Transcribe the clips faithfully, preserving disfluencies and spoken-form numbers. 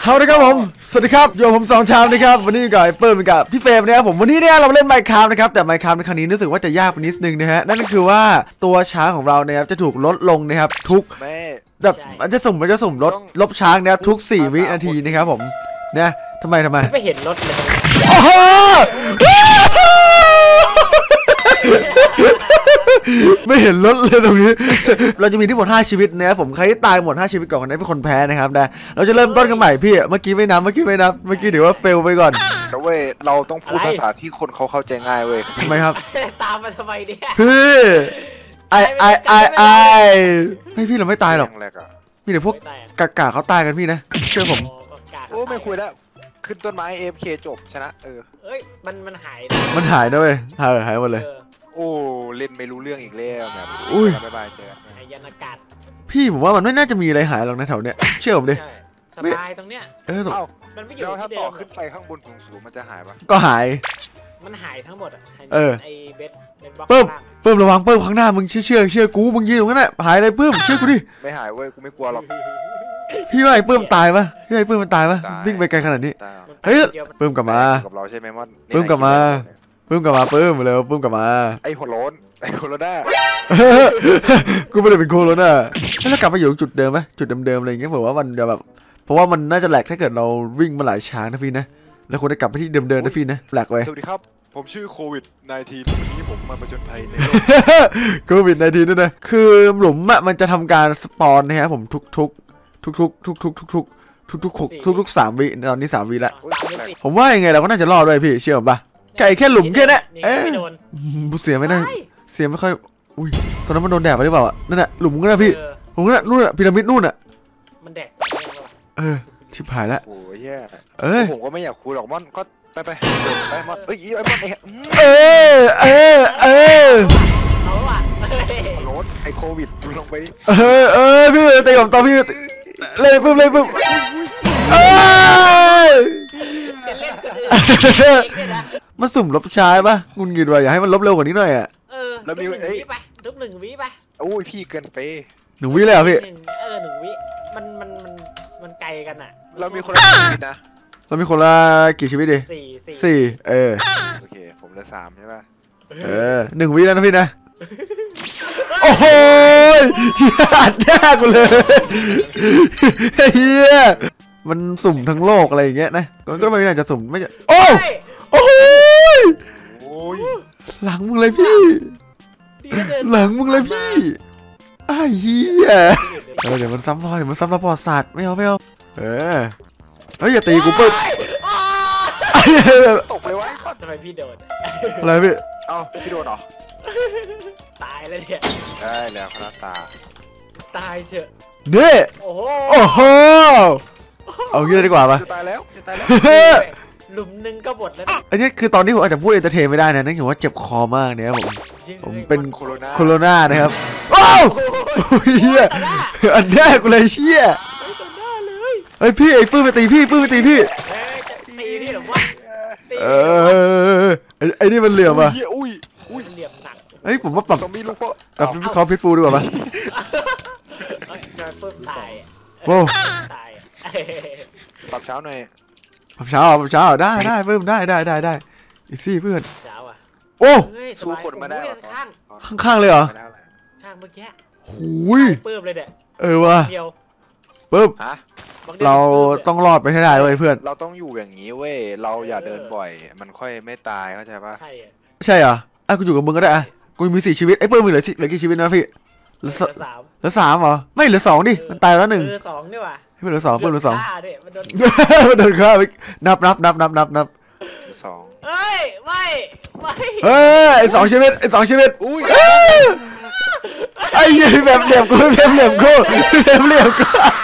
เอาละครับผมสวัสดีครับโยผมสองชามนะครับวันนี้กับไอ้เปิ้ลกับพี่เฟรมนะครับผมวันนี้เนี่ยเราเล่นไมค์คราฟนะครับแต่ไมค์คราฟในครั้งนี้รู้สึกว่าจะยากไปนิดนึงนะฮะนั่นก็คือว่าตัวช้างของเราเนี่ยจะถูกลดลงนะครับทุกแบบมันจะสุ่มมันจะสุ่มลดลบช้างนะครับทุกสี่วินาทีนะครับผมเนี่ยทำไมทำไมไม่เห็นรถเลยโอ้โหไม่เห็นรถเลยตรงนี้เราจะมีทั้งหมดห้าชีวิตนะครับผมใครที่ตายหมดห้าชีวิตก่อนคนนั้นเป็นคนแพ้นะครับนะเราจะเริ่มต้นกันใหม่พี่เมื่อกี้ไม่นับเมื่อกี้ไม่นับเมื่อกี้เดี๋ยวว่าเฟลไปก่อนแต่เว้ยเราต้องพูดภาษาที่คนเขาเข้าใจง่ายเว้ยทำไมครับตามมาทำไมเนี่ยพี่ไอไอไอไอไม่พี่เราไม่ตายหรอกพี่เดี๋ยวพวกกากาเขาตายกันพี่นะเชื่อผมโอ้ไม่คุยแล้วขึ้นต้นไม้ เอ เอฟ เค จบชนะเออเอ้ยมันมันหายมันหายนะเว้ยหายหายหมดเลยโอ้เล่นไม่รู้เรื่องอีกแล้วแบบอุ้ยบายบายเจอหายยันอากาศพี่ผมว่ามันไม่น่าจะมีอะไรหายหรอกนะแถวเนี้ยเชื่อผมดิสบายตรงเนี้ยเออมันไม่อยู่แล้วถ้าที่เดิมต่อขึ้นไปข้างบนสูงๆมันจะหายปะก็หายมันหายทั้งหมดอ่ะเออไอเบสเพิ่มเพิ่มระวังเพิ่มข้างหน้ามึงเชื่อเชื่อเชื่อกูมึงยืนตรงนั้นแหละหายเลยเพิ่มเชื่อกูดิไม่หายเว้ยกูไม่กลัวหรอกพี่ว่าไอ้เพิ่มตายปะพี่ไอ้เพิ่มมันตายปะวิ่งไปไกลขนาดนี้เฮ้ยเพิ่มกลับมากับเราใช่ไหมมอนเพิ่มกลับมาเพิ่มกลับมาเพิ่มมาเลยเพิ่มกลับมาไอ้หัวโล้นไอ้โคโรนากูไม่ได้เป็นโคโรนาให้เรากลับไปอยู่จุดเดิมไหมจุดเดิมๆอะไรอย่างเงี้ยผมว่ามันจะแบบเพราะว่ามันน่าจะแหลกถ้าเกิดเราวิ่งมาหลายช้างนะพี่นะแล้วควรจะกลับไปที่เดิมๆนะพี่นะแหลกไว้สวัสดีครับผมชื่อโควิดสิบเก้าวันนี้ผมมาประจนภัยในโลกโควิดสิบเก้าด้วยนะคือหลุมอะมันจะทำการสปอนนะฮะผมทุกๆทุกๆทุกๆทุกๆทุกๆทุกๆทุกๆทุกๆทุกๆสามวิตอนนี้สามวิละผมว่ายังไงเราก็น่าจะรอดด้วยพี่เชื่อผมปะไก่แค่หลุมแค่นี้เอ๊ะเสียไม่ได้เสียไม่ค่อยอุ้ยตอนนั้นมันโดนแดดไปหรือเปล่าอ่ะนั่นแหละหลุมก็นะพี่ผมก็นู่นอ่ะพีระมิดนู่นอ่ะมันแดดเออชิบหายแล้วโอ้ยแย่เอ้ยผมก็ไม่อยากคุยหรอกมอนก็ไปไปไปมอนเอ้ยไอ้มอนไอ้เออเออเออเอาว่ะรถไอ้โควิดลงไปดิเออเออพี่ตีผมต่อพี่เลยปุ๊บเลยปุ๊บเอ้ยมันสุ่มลบช้าป่ะงุนงิดว่ะอยากให้มันลบเร็วกว่านี้หน่อยอ่ะเออแล้วมีเอ้ยไปทุกหนึ่งวิไปโอ้ยพี่เกินไปหนึ่งวิเลยเหรอพี่เออหนึ่งวิมันมันมันมันไกลกันอ่ะเรามีคนละชีวิตนะเรามีคนละกี่ชีวิตดิสี่สี่เออโอเคผมเหลือสามใช่ป่ะเออหนึ่งวิแล้วนะพี่นะโอ้โหอัดยากเลยเฮียมันสุ่มทั้งโลกอะไรอย่างเงี้ยนะมันก็ไม่น่าจะสุ่มไม่จะโอ้โอ้ยหลังมึงเลยพี่หลังมึงเลยพี่ไอ้เหี้ยเออเดี๋ยวมันซ้ำพอเดี๋ยวมันซ้ำระพอศาสตร์ไม่เอาไม่เอาเออเฮ้ยอย่าตีกูปึ๊บตกไปไว้ทำไมพี่โดนอะไรพี่เอ้าพี่โดนเหรอตายแล้วเนี่ยได้แล้วคณะตาตายเฉยนี่โอ้โหโอ้โหเอางี้เลยดีกว่าปะจะตายแล้วจะตายแล้วหลุมหนึ่งก็หมดแล้วอันนี้คือตอนนี้ผมอาจจะพูดเอนเตอร์เทนไม่ได้นะนั่นคือว่าเจ็บคอมากเนี่ยผมผมเป็นโคโรนานะครับโอ้ยเฮียอันแรกกูเลยเชี่ยเฮ้ยพี่ไอ้ปื้มไปตีพี่ปื้มไปตีพี่ตีนี่หรอวะเออไอ้นี่มันเหลี่ยมอ่ะอุ้ยอุ้ยเหลี่ยมหนักเฮ้ยผมว่าปรับต้องมีลูกพ่อปรับเขาพิษฟูดีกว่าปะตายโว้ตายปรับเช้าหน่อยปรับเช้าปรับเช้าได้ได้เพิ่มได้ได้ได้ได้อีซี่เพื่อนเช้าอ่ะโอ้สู้คนมาได้ข้างข้างเลยเหรอข้างเมื่อกี้หูยเพิ่มเลยเด็ดเออว่ะปึ๊บเราต้องรอดไปให้ได้เว้ยเพื่อนเราต้องอยู่อย่างนี้เว้ยเราอย่าเดินบ่อยมันค่อยไม่ตายเข้าใจปะใช่ใช่เหรออ่ะกูอยู่กับมึงก็ได้อ่ะกูมีสี่ชีวิตไอ้เพิ่มมึงเหลือเหลือกี่ชีวิตนะพี่เหลือสามเหลือสามเหรอไม่เหลือสองดิมันตายแล้วหนึ่งเหลือสองนี่ว่ะเพิ่มเหลือสองเพิ่มเหลือสองมันโดนมันโดนฆ่าไปนับนับนับนับนับนับสองเฮ้ยไม่ไม่เฮ้ยไอ้สองชีวิตไอ้สองชีวิตอุ้ยไอ้ยี่แบบเหลี่ยมกูแบบเหลี่ยมกูแบบเหลี่ยมกู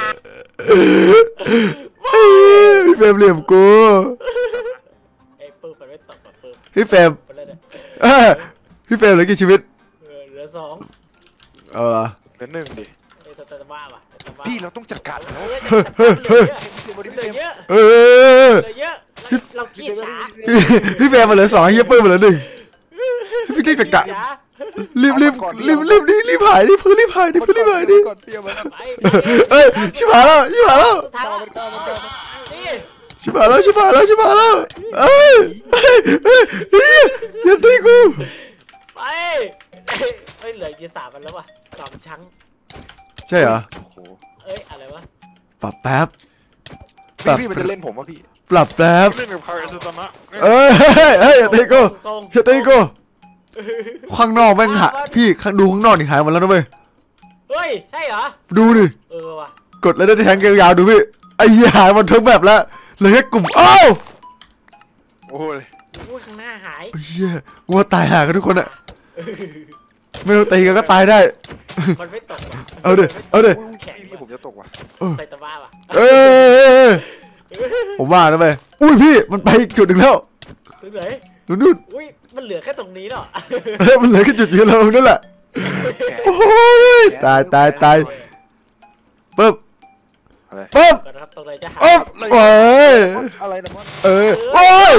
แบบเหลี่ยมกูไอ้ปื้มมันไม่ตกแบบปื้มพี่เฟมพี่เฟมเหลือกี่ชีวิตเหลือสองเอาละเหลือหนึ่งดิพี่เราต้องจัดการแล้วเหลือเยอะเหลือเยอะเราขี้ช้าพี่เฟมมาเหลือสองเฮียปื้มมาเหลือหนึ่งพี่รีบจัดการรีบรีบรีบรีบรีบรีบหายดิเพิ่งรีบหายดิเพิ่งรีบหายดิก่อนเปรี้ยวมันไปเอ้ยชิบหายแล้วชิบหายแล้วทางมันก้าวมันก้าวนี่ชิบหายแล้วชิบหายแล้วชิบหายแล้วเอ้ยเฮ้ยเฮ้ยเฮ้ยอย่าตีกูไปเฮ้ยเหลือกี่สามอันแล้ววะสามชั้งใช่เหรอโอ้โหเอ้ยอะไรวะปรับแป๊บพี่พี่มันจะเล่นผมวะพี่ปรับแป๊บเล่นกับใครสุดตนะเอ้ยเฮ้ยเฮ้ยอย่าตีกูทรงอย่าตีกูข้างนอกแม่งหาพี่ข้างดูข้างนอกนี่หายหมดแล้วนะเว้ยเฮ้ยใช่เหรอดูดิเออว่ะกดแล้วได้แทงยาวๆดูพี่ไอ้เหี้ยหายหมดทั้งแบบแล้วเหลือแค่กลุ่มอ้าวโอ้ยอุ้ยข้างหน้าหายไอ้เหี้ยกูว่าตายหากันทุกคนอะไม่ต้องตีกันก็ตายได้มันไม่ตกว่ะเอาดิเอาดิแข็งพี่ผมจะตกว่ะใส่ตะบ้าว่ะเอ้ยผมว่านะเว้ยอุ้ยพี่มันไปอีกจุดหนึ่งแล้วถึงไหนนู่นนู่นอุ้ยมันเหลือแค่ตรงนี้เนาะเฮ้ยมันเหลือแค่จุดเดียวเรานั่นแหละโอ้ยตายตายตายปึ๊บอะไรปึ๊บก่อนนะครับตรงไหนจะหาปึ๊บโอ้ยอะไรนะมอนเออโอ้ย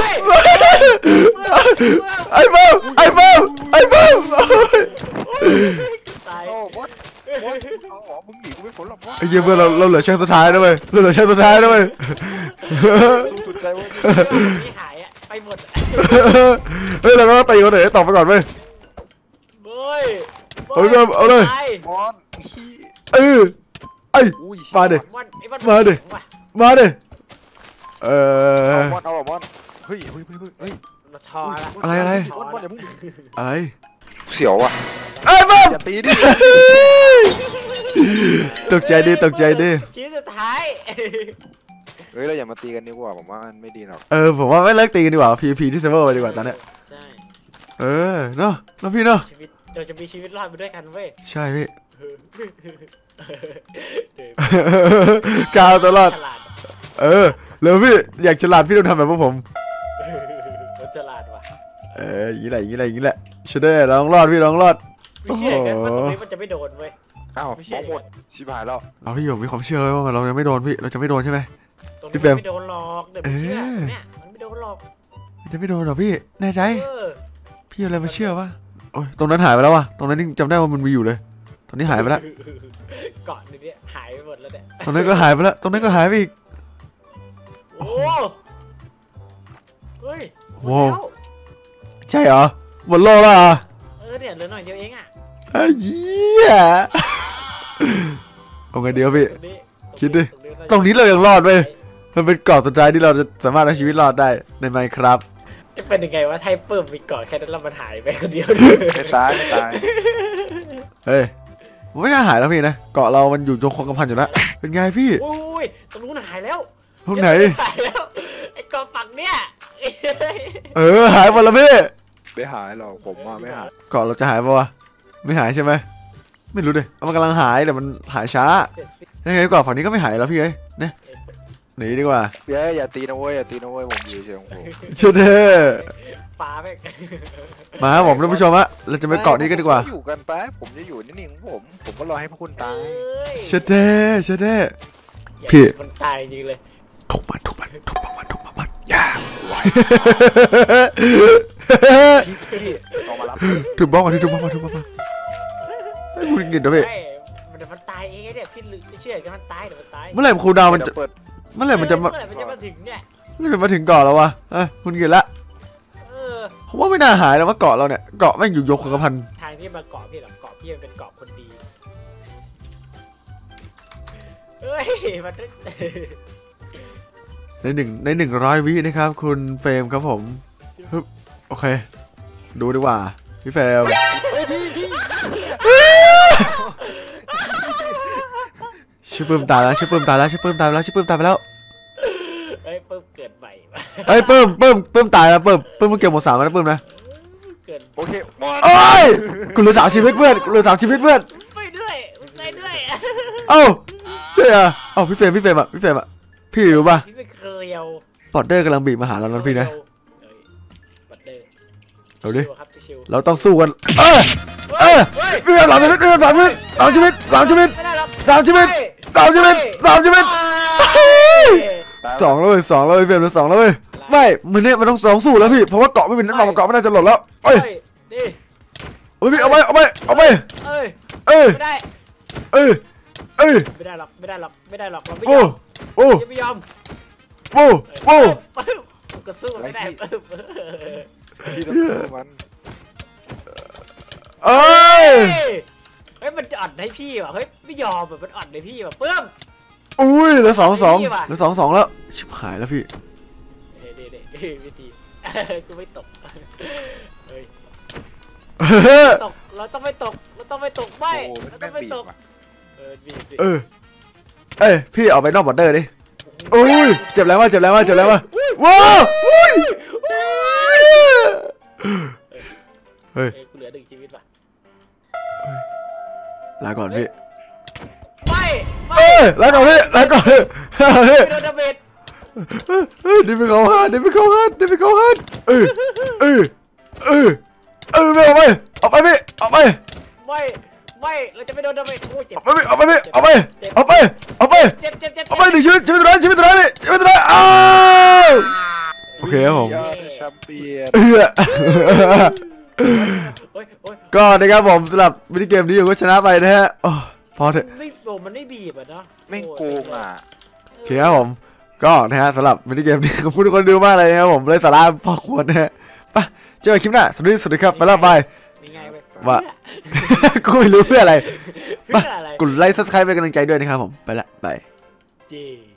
ไอ้เบิ้มไอ้เบิ้มไอ้เบิ้มตายโอ้มอนมอนเอาหรอมึงหนีกูไม่พ้นหรอกมอนไอ้เหี้ยเพื่อนเราเราเหลือแค่สุดท้ายนะเว้ยเราเหลือแค่สุดท้ายนะเว้ยสู้สุดใจเว้ยที่หายอะไปหมดเฮ้ยเราต้องตีคนไหนต่อไปก่อนเว้ยเฮ้ยเอาเลยเอาเลยมอนขี้เออไอ้อุ้ยมาดิวันไอ้วันมาดิว่ะมาดิเอเอาอมอนเอามอนเฮ้ยเฮ้ยเฮ้ยเฮ้ยเราทอละอะไรอะไรมอนมอนอย่าเพิ่งอะไรเสียวว่ะไอ้เบิ้มอย่าตีดิตกใจดิตกใจดิชิ้นสุดท้ายเฮ้ยเราอย่ามาตีกันดีกว่าผมว่ามันไม่ดีหรอกเออผมว่าไม่เลิกตีกันดีกว่า พี พี ที่เซิร์ฟเวอร์ไปดีกว่าตอนเนี้ยใช่เออเนาะแล้วพี่เนาะชีวิตเราจะมีชีวิตรอดไปด้วยกันเว้ยใช่พี่เดี๋ยวกาวตลอดฉลาดเออแล้วพี่อยากฉลาดพี่ต้องทำแบบพวกผมเราฉลาดว่ะเอออย่างนี้แหละอย่างนี้แหละอย่างนี้แหละเชเดอร์ลองรอดพี่ลองรอดไม่เชื่อกันว่าตรงนี้มันจะไม่โดนเว้ยอ้าวไม่ใช่มองหมดชิบหายแล้วเอาพี่ผมมีความเชื่อไว้ว่าเราจะไม่โดนพี่เราจะไม่โดนใช่ไหมตรงพี่นี้เฟรมไม่โดนหรอกเดี๋ยวไม่เชื่อเออเนี่ยมันไม่โดนหรอกจะไม่โดนเหรอพี่แน่ใจเออพี่เอาอะไรมาเชื่อวะโอ้ยตรงนั้นหายไปแล้ววะตรงนั้นนี่จำได้ว่ามันมีอยู่เลยตรงนี้หายไปแล้วเกาะนึงเนี่ยหายไปหมดแล้วเนี่ยตรงนั้นก็หายไปแล้วตรงนั้นก็หายไปอีกโอ้เฮ้ยหมดโว้แล้วใช่เหรอหมดโลกแล้วเหรอเออเนี่ยเหลือหน่อยเดียวเองอ่ะไอ้เหี้ยเอาไงเดียวพี่ตรงนี้คิดดิาจะตรงนี้เรายังรอดเว้ย มันเป็นเกาะสุดท้ายที่เราจะสามารถเอาชีวิตรอดได้ในไมค์ครับจะเป็นยังไงวะไทเปิมมีเกาะแค่นั้นแล้วมันหายไปคนเดียวไม่ตายไม่ตายเฮ้ยมันไม่น่าหายแล้วพี่นะเกาะเรามันอยู่จงคงกระพันอยู่แล้วเป็นไงพี่อุ้ยตรงนู้นหายแล้วตรงไหนหายแล้วไอ้เกาะฝั่งเนี่ยเออหายหมดแล้วพี่ไม่หายหรอกผมว่าไม่หายเกาะเราจะหายปะวะไม่หายใช่ไหมไม่รู้ดิมันกำลังหายแต่มันหายช้าเสร็จสิยังไงเกาะฝั่งนี้ก็ไม่หายแล้วพี่เอ้ยเนี่ยหนีดีกว่าเย้อย่าตีนะเว้ยอย่าตีนะเว้ยผมอยู่เฉยๆของผมเชิญเด้อปลาแม่งมาครับผมท่านผู้ชมฮะเราจะไปเกาะนี้กันดีกว่าผมอยู่กันไปผมจะอยู่นิ่งๆของผมผมก็รอให้พวกคุณตายเชิญเด้อเชิญเด้ออย่าพี่มันตายจริงเลยทุบมันทุบมันทุบมันทุบมันอย่าไหวพี่ออกมารับทุบบล็อกมาที่ทุบบล็อกมาทุบบล็อกมาไอ้พูดเงินนะพี่ไม่มันเดี๋ยวมันตายเองไงเนี่ยพี่ลึกไม่เชื่อกันมันตายเดี๋ยวมันตายเมื่อไหร่คูลดาวน์มันจะเปิดเมื่อไหร่มันจะมาเมื่อไหร่มันจะมาถึงเนี่ยเมื่อไหร่มันมาถึงเกาะแล้ววะเอ้ยคุณเงินละเออผมว่าไม่น่าหายแล้วว่าเกาะเราเนี่ยเกาะแม่งอยู่ยกคงกระพันทางที่มาเกาะพี่หรอเกาะพี่มันเป็นเกาะคนดีเฮ้ยมันในหนึ่งในหนึ่งร้อยวินะครับคุณเฟรมครับผมฮึบโอเค ดูดีกว่าพี่เฟรมเฮ้ยพี่พี่ชื่อปื้มตายแล้วชื่อปื้มตายแล้วชื่อปื้มตายไปแล้วชื่อปื้มตายไปแล้วเฮ้ยเพิ่มเกิดใหม่มาเอ้ยปื้มปื้มปื้มตายแล้วปื้มปื้มมึงเก็บหมดสามแล้วนะปื้มนะเกิดโอเคหมดโอ้ยกูเหลือสามชีวิตเพื่อนกูเหลือสามชีวิตเพื่อนไปด้วยไปด้วยเอ้าใช่เหรอเอ้าพี่เฟรมพี่เฟรมอ่ะพี่เฟรมอ่ะพี่รู้ป่ะพี่เป็นเกลียวปอดเดอร์กำลังบีบมาหาเราแล้วพี่นะเฮ้ยบัตเดอร์เอาดิชิวครับชิวเราต้องสู้กันเออเออพี่เฟรมสามชีวิตพี่เฟรมสามชีวิตสามชีวิตสามชีวิตไม่ได้หรอกสามชีวิตสามชีวิตสามชีวิตตายสองแล้วเว้ยสองแล้วเว้ยเฟรมเหลือสองแล้วเว้ยไม่มือเนี่ยมันต้องสองสู้แล้วพี่เพราะว่าเกาะไม่เป็นนั้นมาเกาะไม่น่าจะหล่นแล้วเอ้ยดิโออ้ยพี่เอาไปเอาไปเอาไปเอ้ยเอ้ยไม่ได้เอ้ยเอ้ยไม่ได้หรอกไม่ได้หรอกไม่ได้หรอกเราไม่ยโอ้อมโอ้ยังไม่ยอมโอ้โอ้ปึ๊บปึ๊บก็สู้ไม่ได้ปึ๊บพี่ต้องสู้มันเอ้ยเฮ้ยมันอ่อนให้พี่ว่ะเฮ้ยไม่ยอมแบบมันอ่อนให้พี่ว่ะเพิ่มอุ้ยเหลือสองสองพี่ว่ะเหลือสองสองแล้วชิบหายแล้วพี่เด็ดเด็ดเด็ดวิธีกูไม่ตกเฮ้ยเออตกเราต้องไม่ตกเราต้องไม่ตกไม่โอ้มันเราต้แม่อง งไม่บีตบกว่ะเออบีบบีบเออเอ้ยพี่ออกไปนอกบอร์เดอร์ดิอุ้ยเจ็บแรงมากเจ็บแรงมากเจ็บแรงมากว้าวอุ้ยเฮ้ยเฮ้ยกูเหลือหนึ่งชีวิตว่ะลาก่อนพี่ไม่ไม่เอ้ยลาก่อนพี่ลาก่อนพี่เฮ้ยไม่โดนดาเมจเฮ้ยนี่เป็นเขาฮันนี่เป็นเขาฮันนี่เป็นเขาฮันเออเออเออเออไม่เอาไปเอาไปพี่เอาไปไม่ไม่เราจะไม่โดนดาเมจโอ้ยเจ็บเอาไปพี่เอาไปพี่เอาไปเอาไปเอาไปเจ็บเจ็บเจ็บเอาไปหนึ่งชีวิตชีวิตตัวนั้นชีวิตตัวนั้นพี่ชีวิตตัวนั้นอ้าวโอเคครับผมยอดแชมเปี้ยนเออโอ้ยโอ้ยก็นะครับผมสำหรับมินิเกมนี้ผมก็ชนะไปนะฮะโอ้พอเถอะไม่โดนมันไม่บีบอ่ะเนาะแม่งโกงอ่ะโอเคครับผมก็นะฮะสำหรับมินิเกมนี้ขอบคุณทุกคนดูมากเลยนะครับผมเลยสาระพอควรนะฮะไปเจอกันคลิปหน้าสวัสดีสวัสดีครับไปแล้วบายนี่ไงไปว่า กูไม่รู้เพื่ออะไรเพื่ออะไรกดไลค์ซับสไครป์เป็นกำลังใจด้วยนะครับผมไปละบายจี